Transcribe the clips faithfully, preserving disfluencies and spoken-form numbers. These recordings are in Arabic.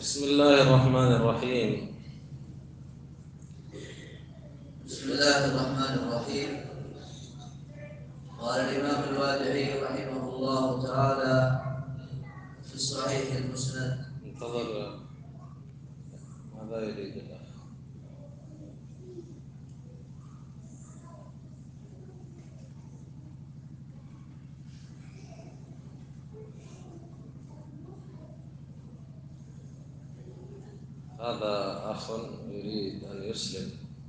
بسم الله الرحمن الرحيم. بسم الله الرحمن الرحيم. قال الإمام الوادعي رحمه الله تعالى في الصحيح المسند. انتظر، ماذا يريد الأخ؟ هذا أخ يريد أن يسلم.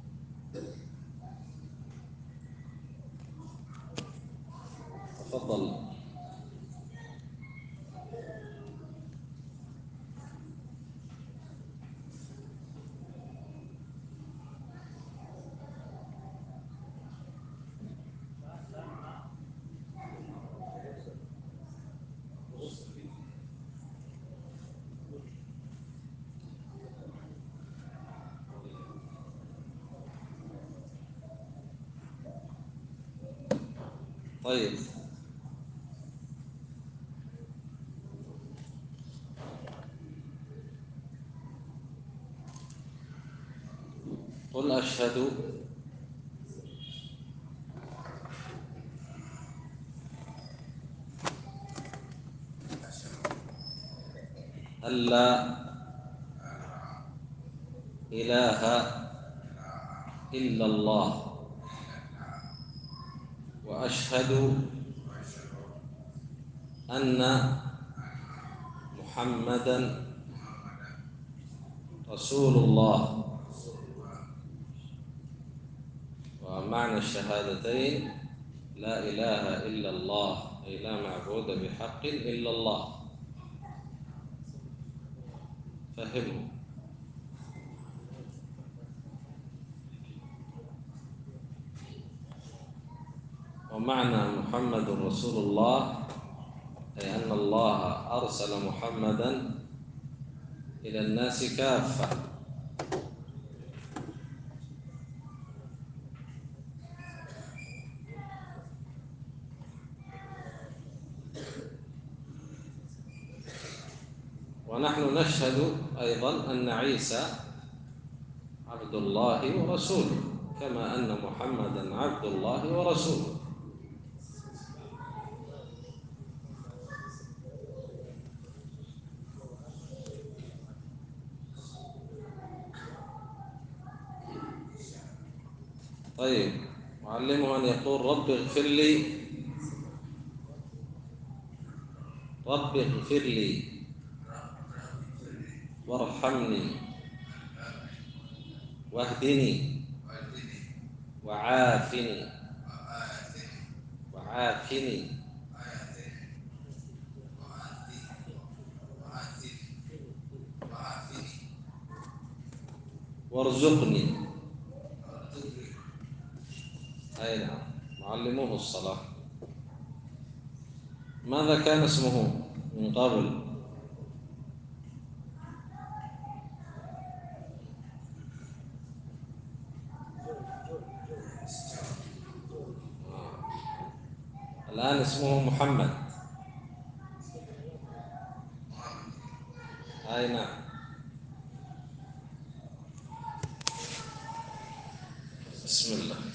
تفضل. طيب، قل أشهد أن لا إله إلا الله وأشهد أن محمدًا رسول الله. ومعنى الشهادتين لا إله إلا الله، أي لا معبود بحق إلا الله. فهموا. ومعنى محمد رسول الله أي أن الله أرسل محمدًا إلى الناس كافة. ونحن نشهد أيضًا أن عيسى عبد الله ورسوله، كما أن محمدًا عبد الله ورسوله. طيب، أعلمه أن يقول رب اغفر لي، رب اغفر لي وارحمني واهدني وعافني وعافني وارزقني. أي نعم، معلموه الصلاة. ماذا كان اسمه من قبل؟ الآن اسمه محمد. أي نعم. بسم الله.